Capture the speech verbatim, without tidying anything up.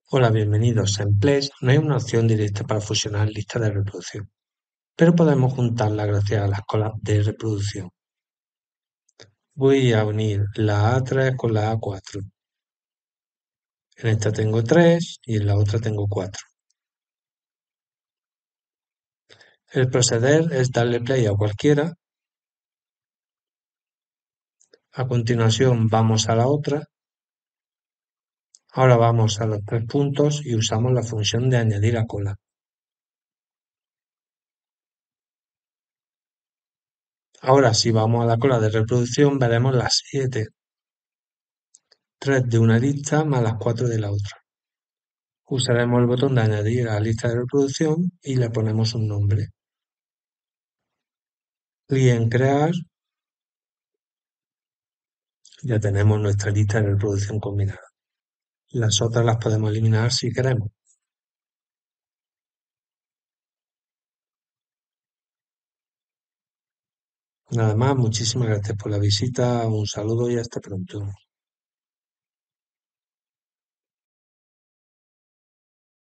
Hola, bienvenidos. En Plex no hay una opción directa para fusionar listas de reproducción, pero podemos juntarlas gracias a las colas de reproducción. Voy a unir la A tres con la A cuatro. En esta tengo tres y en la otra tengo cuatro. El proceder es darle play a cualquiera. A continuación vamos a la otra. Ahora vamos a los tres puntos y usamos la función de añadir a cola. Ahora si vamos a la cola de reproducción veremos las siete. tres de una lista más las cuatro de la otra. Usaremos el botón de añadir a la lista de reproducción y le ponemos un nombre. Clic en crear. Ya tenemos nuestra lista de reproducción combinada. Las otras las podemos eliminar si queremos. Nada más, muchísimas gracias por la visita, un saludo y hasta pronto.